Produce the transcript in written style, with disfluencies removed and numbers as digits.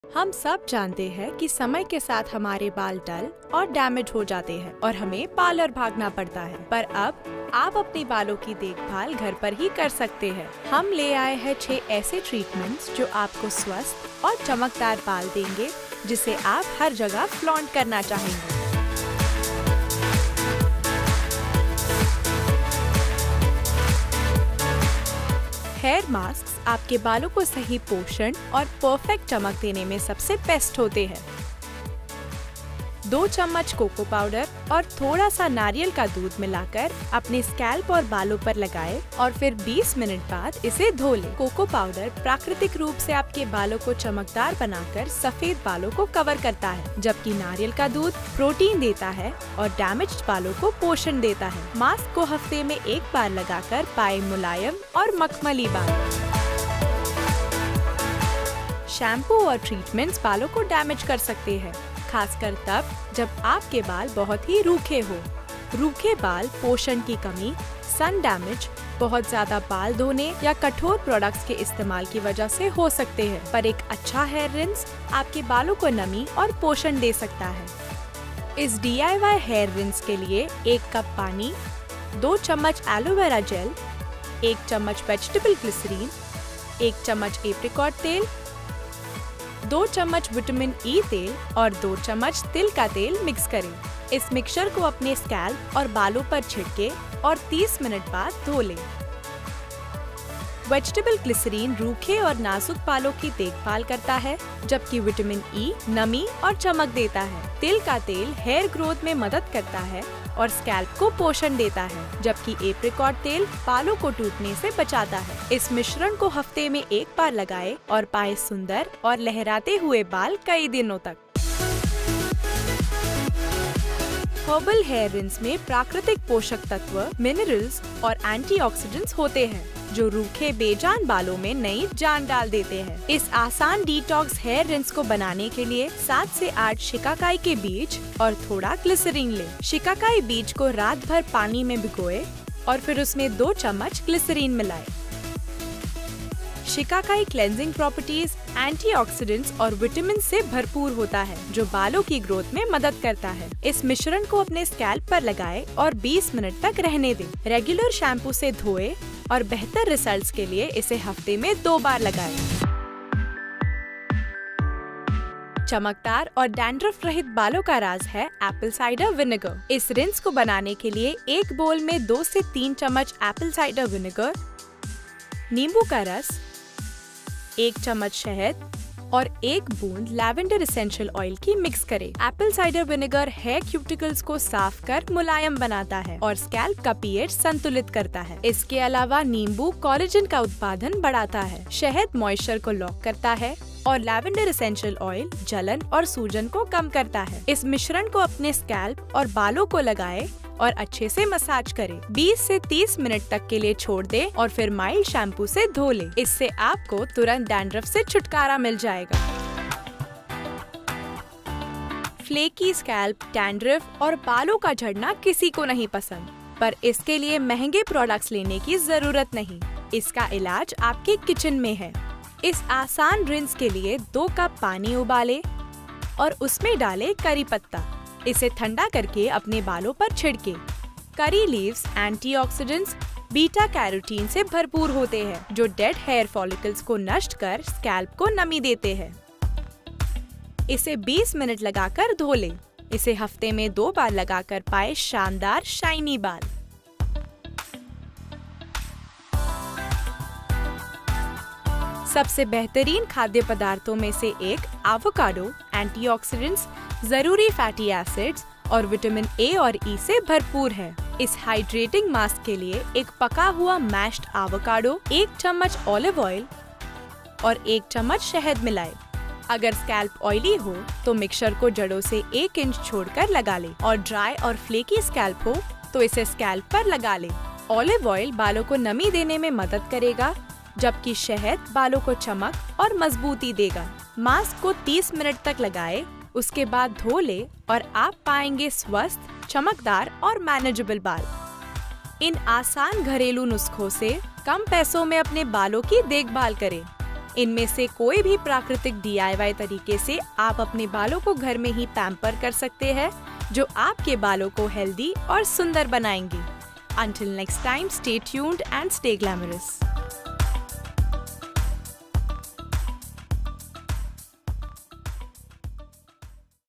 हम सब जानते हैं कि समय के साथ हमारे बाल डल और डैमेज हो जाते हैं और हमें पार्लर भागना पड़ता है। पर अब आप अपने बालों की देखभाल घर पर ही कर सकते हैं। हम ले आए हैं 6 ऐसे ट्रीटमेंट्स जो आपको स्वस्थ और चमकदार बाल देंगे, जिसे आप हर जगह फ्लॉन्ट करना चाहेंगे। हेयर मास्क आपके बालों को सही पोषण और परफेक्ट चमक देने में सबसे बेस्ट होते हैं। 2 चम्मच कोको पाउडर और थोड़ा सा नारियल का दूध मिलाकर अपने स्कैल्प और बालों पर लगाएं और फिर 20 मिनट बाद इसे धो लें। कोको पाउडर प्राकृतिक रूप से आपके बालों को चमकदार बनाकर सफेद बालों को कवर करता है, जबकि नारियल का दूध प्रोटीन देता है और डैमेज्ड बालों को पोषण देता है। मास्क को हफ्ते में 1 बार लगाकर पाए मुलायम और मखमली बाल। शैम्पू और ट्रीटमेंट्स बालों को डैमेज कर सकते हैं, खासकर तब जब आपके बाल बहुत ही रूखे हो। रूखे बाल पोषण की कमी, सन डैमेज, बहुत ज्यादा बाल धोने या कठोर प्रोडक्ट्स के इस्तेमाल की वजह से हो सकते हैं। पर एक अच्छा हेयर रिंस आपके बालों को नमी और पोषण दे सकता है। इस DIY हेयर रिंस के लिए 1 कप पानी, 2 चम्मच एलोवेरा जेल, 1 चम्मच वेजिटेबल ग्लिसरीन, 1 चम्मच एप्रिकॉट तेल, 2 चम्मच विटामिन E तेल और 2 चम्मच तिल का तेल मिक्स करें। इस मिक्सचर को अपने स्कैल्प और बालों पर छिड़के और 30 मिनट बाद धो लें। वेजिटेबल ग्लिसरीन रूखे और नाजुक बालों की देखभाल करता है, जबकि विटामिन E नमी और चमक देता है। तिल का तेल हेयर ग्रोथ में मदद करता है और स्कैल्प को पोषण देता है, जबकि एप्रिकॉट तेल बालों को टूटने से बचाता है। इस मिश्रण को हफ्ते में 1 बार लगाएं और पाए सुंदर और लहराते हुए बाल कई दिनों तक। हर्बल हेयर रिंस में प्राकृतिक पोषक तत्व, मिनरल्स और एंटीऑक्सीडेंट्स होते हैं, जो रूखे बेजान बालों में नई जान डाल देते हैं। इस आसान डिटॉक्स हेयर रिंस को बनाने के लिए 7 से 8 शिकाकाई के बीज और थोड़ा ग्लिसरीन लें। शिकाकाई बीज को रात भर पानी में भिगोए और फिर उसमें 2 चम्मच ग्लिसरीन मिलाएं। शिकाकाई क्लेंजिंग प्रॉपर्टीज, एंटीऑक्सीडेंट्स और विटामिन से भरपूर होता है, जो बालों की ग्रोथ में मदद करता है। इस मिश्रण को अपने स्कैल्प पर लगाएं और 20 मिनट तक रहने दें। रेगुलर शैम्पू से धोएं और बेहतर रिजल्ट्स के लिए इसे हफ्ते में 2 बार लगाएं। चमकदार और डैंड्रफ रहित बालों का राज है एप्पल साइडर विनेगर। इस रिंस को बनाने के लिए 1 बोल में 2 से 3 चम्मच एप्पल साइडर विनेगर, नींबू का रस, 1 चम्मच शहद और 1 बूंद लैवेंडर एसेंशियल ऑयल की मिक्स करें। Apple cider vinegar hair cuticles को साफ कर मुलायम बनाता है और स्कैल्प का pH संतुलित करता है। इसके अलावा नींबू कोलेजन का उत्पादन बढ़ाता है, शहद मॉइस्चर को लॉक करता है और लैवेंडर एसेंशियल ऑयल जलन और सूजन को कम करता है। इस मिश्रण को अपने स्कैल्प और बालों को लगाएं और अच्छे से मसाज करें। 20 से 30 मिनट तक के लिए छोड़ दें और फिर माइल्ड शैम्पू से धो लें। इससे आपको तुरंत डैंड्रफ से छुटकारा मिल जाएगा। फ्लेकी स्कैल्प, डैंड्रफ और बालों का झड़ना किसी को नहीं पसंद, पर इसके लिए महंगे प्रोडक्ट्स लेने की जरूरत नहीं। इसका इलाज आपके किचन में है। इस आसान रिंस के लिए 2 कप पानी उबालें और उसमें डालें करी पत्ता। इसे ठंडा करके अपने बालों पर छिड़के। Curry leaves antioxidants, beta carotene से भरपूर होते हैं, जो डेड हेयर फॉलिकल्स को नष्ट कर स्कैल्प को नमी देते हैं। इसे 20 मिनट लगाकर धो लें। इसे हफ्ते में 2 बार लगाकर पाए शानदार शाइनी बाल। सबसे बेहतरीन खाद्य पदार्थों में से एक एवोकाडो एंटीऑक्सीडेंट्स, जरूरी फैटी एसिड्स और विटामिन A और E से भरपूर है। इस हाइड्रेटिंग मास्क के लिए 1 पका हुआ मैश्ड एवोकाडो, 1 चम्मच ऑलिव ऑयल और 1 चम्मच शहद मिलाएं। अगर स्कैल्प ऑयली हो तो मिक्सचर को जड़ों से 1 इंच छोड़कर लगा लें और ड्राई और फ्लेकी स्कैल्प हो तो इसे स्कैल्प पर लगा लें। ऑलिव ऑयल बालों को नमी देने में मदद करेगा, जबकि शहद बालों को चमक और मजबूती देगा। मास्क को 30 मिनट तक लगाएं, उसके बाद धो ले और आप पाएंगे स्वस्थ, चमकदार और मैनेजेबल बाल। इन आसान घरेलू नुस्खों से कम पैसों में अपने बालों की देखभाल करें। इनमें से कोई भी प्राकृतिक DIY तरीके से आप अपने बालों को घर में ही पैम्पर कर सकते हैं, जो आपके बालों को हेल्दी और सुंदर बनाएंगे। Until next time, stay tuned and stay glamorous.